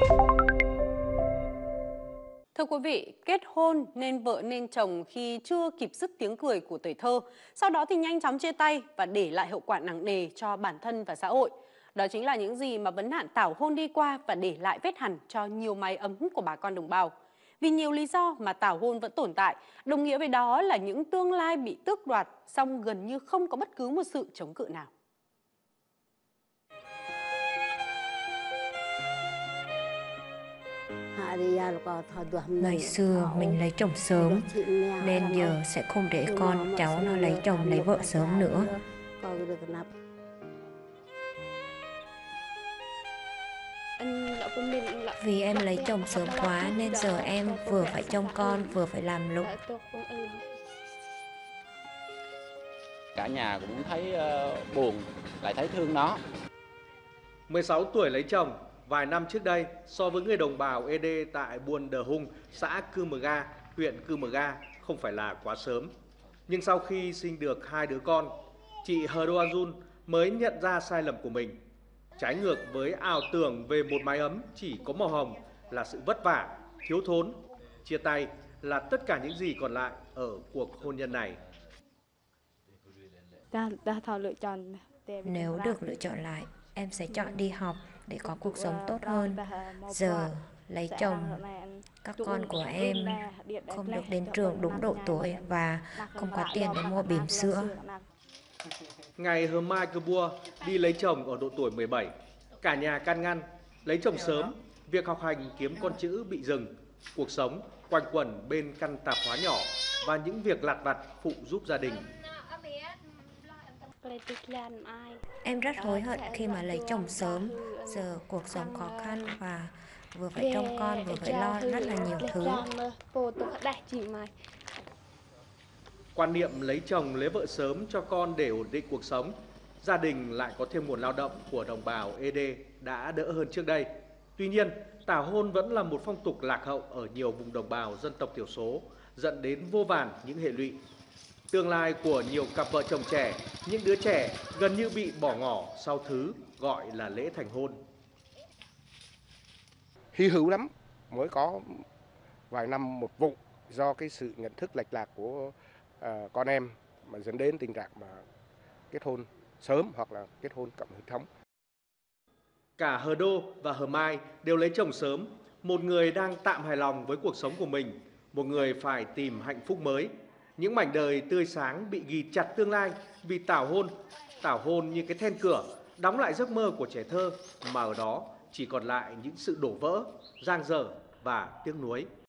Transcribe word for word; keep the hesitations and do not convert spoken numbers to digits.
Thưa quý vị, kết hôn nên vợ nên chồng khi chưa kịp dứt tiếng cười của tuổi thơ, sau đó thì nhanh chóng chia tay và để lại hậu quả nặng nề cho bản thân và xã hội. Đó chính là những gì mà vấn nạn tảo hôn đi qua và để lại vết hằn cho nhiều mái ấm của bà con đồng bào. Vì nhiều lý do mà tảo hôn vẫn tồn tại, đồng nghĩa với đó là những tương lai bị tước đoạt, song gần như không có bất cứ một sự chống cự nào. Ngày xưa mình lấy chồng sớm, nên giờ sẽ không để con cháu nó lấy chồng lấy vợ sớm nữa. Vì em lấy chồng sớm quá nên giờ em vừa phải trông con vừa phải làm lụng. Cả nhà cũng thấy uh, buồn, lại thấy thương nó. mười sáu tuổi lấy chồng, vài năm trước đây, so với người đồng bào ê đê tại Buôn Đờ Hung, xã Cư Mờ Ga, huyện Cư Mờ Ga không phải là quá sớm. Nhưng sau khi sinh được hai đứa con, chị Hờ Đô An mới nhận ra sai lầm của mình. Trái ngược với ảo tưởng về một mái ấm chỉ có màu hồng là sự vất vả, thiếu thốn, chia tay là tất cả những gì còn lại ở cuộc hôn nhân này. Nếu được lựa chọn lại, em sẽ chọn đi học để có cuộc sống tốt hơn. Giờ lấy chồng, các con của em không được đến trường đúng độ tuổi và không có tiền để mua bỉm sữa. Ngày Hờ Mai Cơ Bua đi lấy chồng ở độ tuổi mười bảy, cả nhà can ngăn, lấy chồng sớm, việc học hành kiếm con chữ bị dừng, cuộc sống quanh quẩn bên căn tạp hóa nhỏ và những việc lặt vặt phụ giúp gia đình. Em rất hối hận khi mà lấy chồng sớm, giờ cuộc sống khó khăn và vừa phải trông con vừa phải lo rất là nhiều thứ. Quan niệm lấy chồng lấy vợ sớm cho con để ổn định cuộc sống, gia đình lại có thêm nguồn lao động của đồng bào ê đê đã đỡ hơn trước đây. Tuy nhiên, tảo hôn vẫn là một phong tục lạc hậu ở nhiều vùng đồng bào dân tộc thiểu số, dẫn đến vô vàn những hệ lụy. Tương lai của nhiều cặp vợ chồng trẻ, những đứa trẻ gần như bị bỏ ngỏ sau thứ gọi là lễ thành hôn. Hy hữu lắm, mới có vài năm một vụ do cái sự nhận thức lệch lạc của uh, con em mà dẫn đến tình trạng mà kết hôn sớm hoặc là kết hôn cận huyết thống. Cả Hờ Đô và Hờ Mai đều lấy chồng sớm, một người đang tạm hài lòng với cuộc sống của mình, một người phải tìm hạnh phúc mới. Những mảnh đời tươi sáng bị ghi chặt tương lai vì tảo hôn. Tảo hôn như cái then cửa, đóng lại giấc mơ của trẻ thơ, mà ở đó chỉ còn lại những sự đổ vỡ, dang dở và tiếc nuối.